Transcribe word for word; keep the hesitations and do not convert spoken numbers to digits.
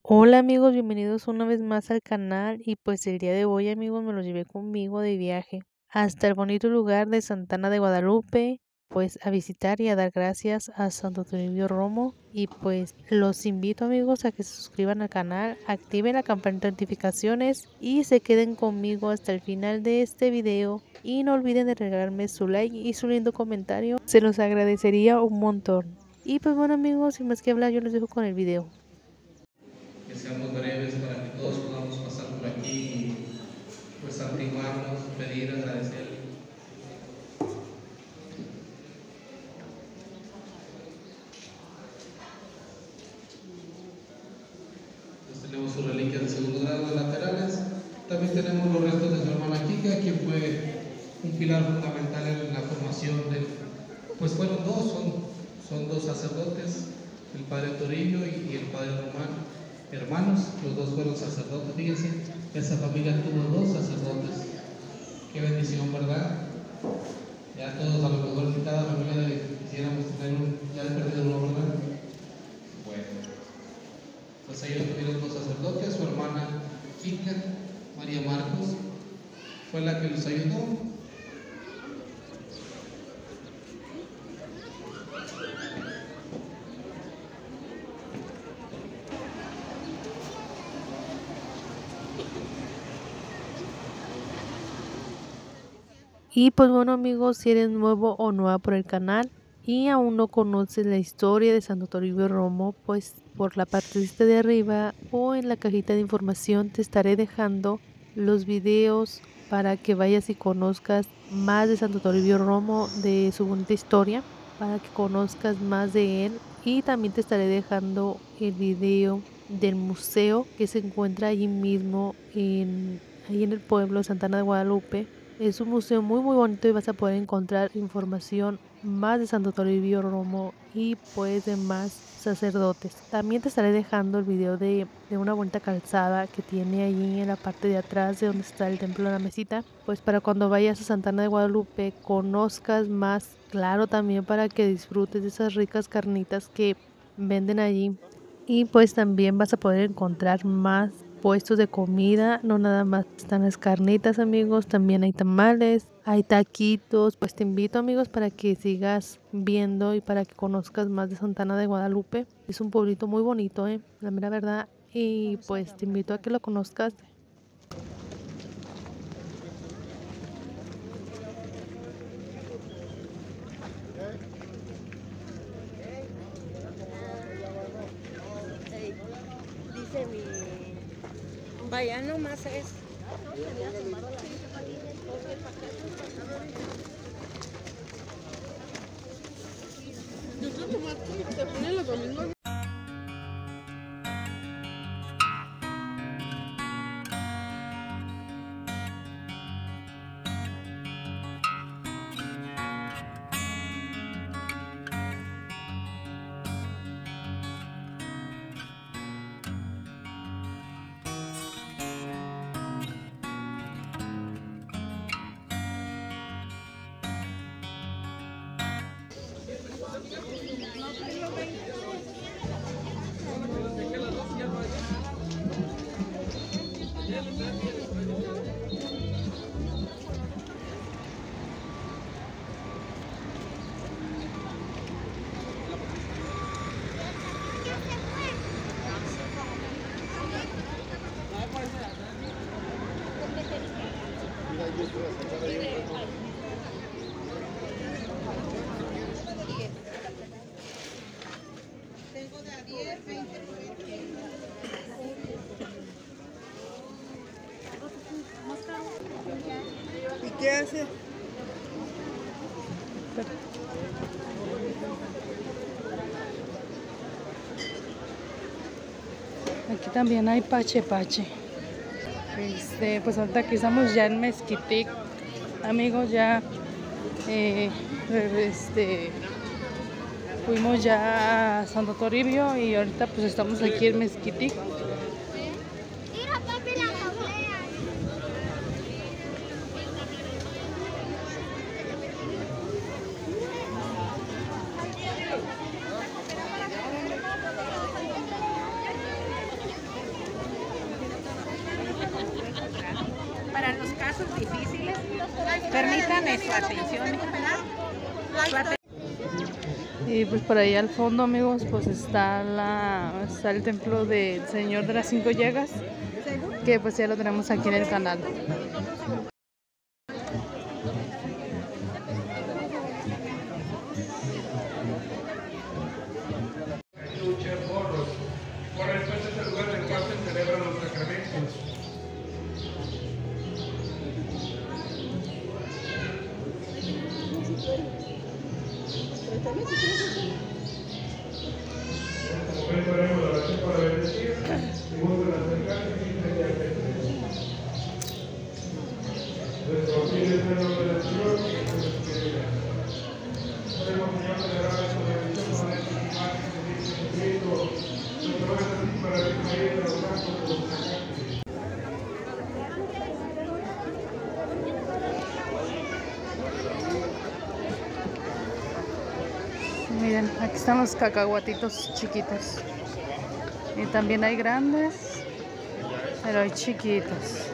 Hola amigos, bienvenidos una vez más al canal y pues el día de hoy amigos me los llevé conmigo de viaje hasta el bonito lugar de Santana de Guadalupe, pues a visitar y a dar gracias a Santo Toribio Romo. Y pues los invito amigos a que se suscriban al canal, activen la campanita de notificaciones y se queden conmigo hasta el final de este video. Y no olviden de regalarme su like y su lindo comentario, se los agradecería un montón. Y pues bueno amigos, sin más que hablar, yo los dejo con el video. Que seamos breves para que todos podamos pasar por aquí y pues santiguarnos, pedir, agradecer. Pues tenemos sus reliquias de segundo grado de laterales. También tenemos los restos de su hermana Kika, quien fue un pilar fundamental en la formación de, pues fueron dos, son, son dos sacerdotes, el padre Toribio y, y el padre Román, hermanos, los dos fueron sacerdotes. Fíjense, esa familia tuvo dos sacerdotes. Qué bendición, ¿verdad? Ya todos, a lo mejor en cada familia quisiéramos tener un, ya de perdido uno, ¿verdad? Bueno, pues ellos tuvieron dos sacerdotes, su hermana Kika, María Marcos, fue la que los ayudó. Y pues bueno amigos, si eres nuevo o nueva por el canal y aún no conoces la historia de Santo Toribio Romo, pues por la parte de arriba o en la cajita de información te estaré dejando los videos para que vayas y conozcas más de Santo Toribio Romo, de su bonita historia, para que conozcas más de él. Y también te estaré dejando el video del museo que se encuentra allí mismo en, ahí en el pueblo de Santana de Guadalupe. Es un museo muy muy bonito y vas a poder encontrar información más de Santo Toribio Romo y pues de más sacerdotes. También te estaré dejando el video de, de una bonita calzada que tiene allí en la parte de atrás de donde está el templo de la mesita, pues para cuando vayas a Santana de Guadalupe conozcas más, claro, también para que disfrutes de esas ricas carnitas que venden allí. Y pues también vas a poder encontrar más puestos de comida, no nada más están las carnitas amigos, también hay tamales, hay taquitos. Pues te invito amigos para que sigas viendo y para que conozcas más de Santana de Guadalupe. Es un pueblito muy bonito, eh, la mera verdad, y pues te invito a que lo conozcas. Dice mi... Vaya, nomás es... ¿Te ponen los domingos? Tengo de a diez, veinte, ¿y qué hace? Aquí también hay pache pache. Este, pues ahorita que estamos ya en Mezquitic, amigos, ya eh, este, fuimos ya a Santo Toribio y ahorita pues estamos aquí en Mezquitic. Permítanme su atención. Y pues por ahí al fondo, amigos, pues está la está el templo del Señor de las Cinco Llagas, que pues ya lo tenemos aquí en el canal. Por respuesta es el lugar en el cual se celebran los sacramentos. Como ven, haremos la oración para bendecir, y vuelven a acercarse y mediante. Nuestro fin es el nombre del Señor y de nuestra vida. Podemos, Señor, celebrar esta bendición con la imagen de Jesucristo. Nuestro es así para que María de los santos de los sacantes. Miren, aquí están los cacahuatitos chiquitos. Y también hay grandes, pero hay chiquitos.